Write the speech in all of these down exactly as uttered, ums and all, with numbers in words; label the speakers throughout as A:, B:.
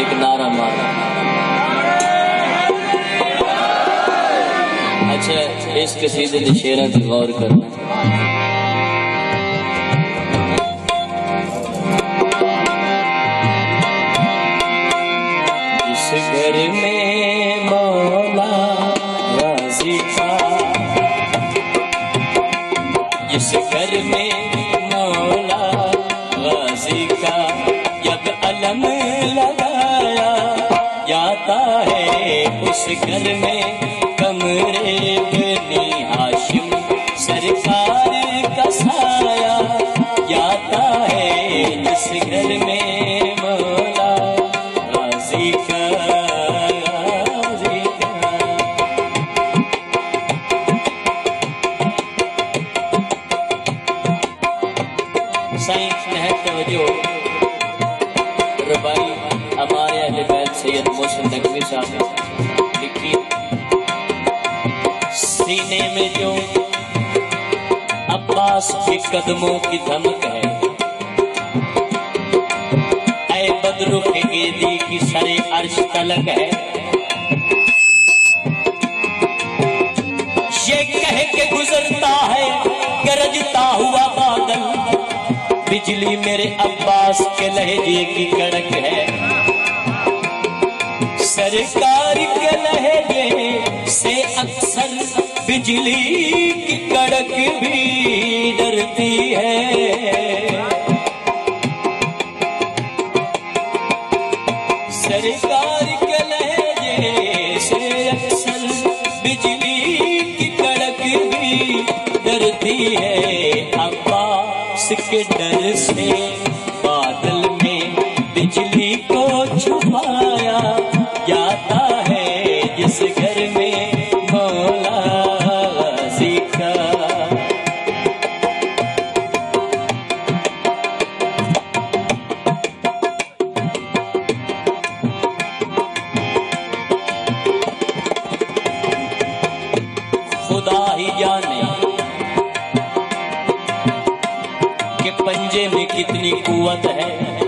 A: एक नारा मारा। अच्छा, इस कसीदे दे शेरां ते गौर करना। जिस घर में मौला राजी था, जिस घर में मौला गाजी का जब अलम लगाया जाता है, उस घर में कमरे बनी हाशिम सरकार का साया जाता है। जिस घर में मौला गाजी का गाजी का साईं तवज्जो रबाई हमारे अहले बैत सैयद मोहसिन नकवी साहब ने लिखी। सीने में जो अब्बास के कदमों की धमक है, ऐ बदरू के गेदी की सरे अर्श तलक है। ये कह के गुजरता है गरजता हुआ बादल, बिजली मेरे अब्बास के लहजे की कड़क है। सरकार के लहजे से अक्सर बिजली की कड़क भी डरती है। सरकार के लहजे से अक्सर बिजली की कड़क भी डरती है। अब्बास के डर से बादल में बिजली को छुपाया जाता है। जिस घर में मौला गाजी का खुदा ही जाने के पंजे में कितनी कुव्वत है।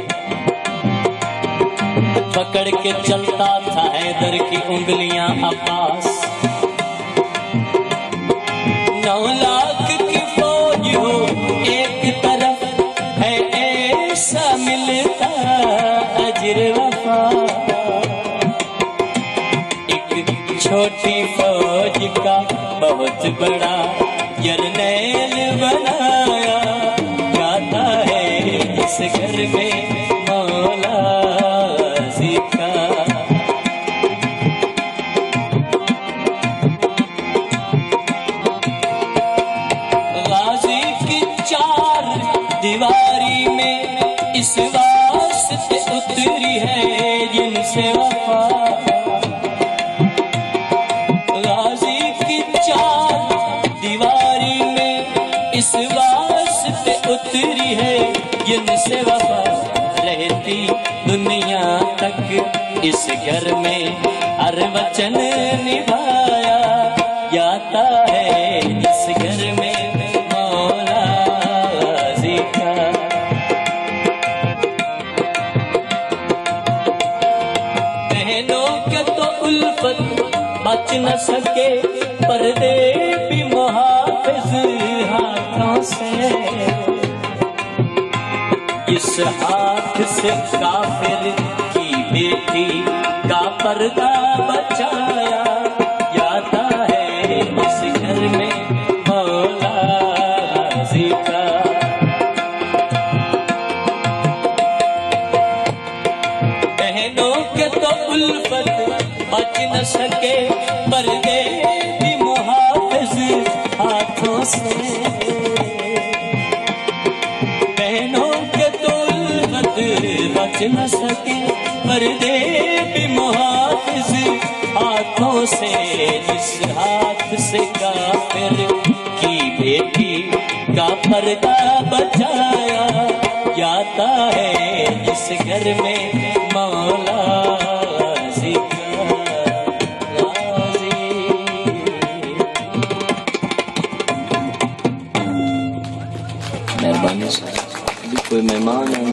A: पकड़ के चलता था हैदर की उंगलियां अब्बास। नौ लाख की फौज हो एक तरफ है, ऐसा मिलता अजर वफा। एक छोटी फौज का बहुत बड़ा जर्नैल बनाया जाता है। इस घर में मौला गाजी का गाजी की चार दीवारी में इस वास्ते उतरी है जिनसे वफा। गाजी की चार दीवारी में इस वास्ते उतरी है जिनसे वफा। रहती दुनिया तक इस घर में हर वचन निभाया जाता है। इस घर में मौला गाजी का बहनों के तो उल्फत बच न सके, पर्दे भी मुहाफिज हाथों से। इस हाथ से काफिर की बेटी का पर्दा बचाया जाता है। इस घर में मौला गाजी का बहनों के तो उल्फत बच न सके, पर्दे भी मुहाफिज हाथों से। बहनों के तो उल्फत बच न सके, पर्दे भी मुहाफिज हाथों से। जिस हाथ से काफिर की बेटी का पर्दा बचाया जाता है। जिस घर में मौला गाजी का गाजी। मेहरबानी से कोई मेहमान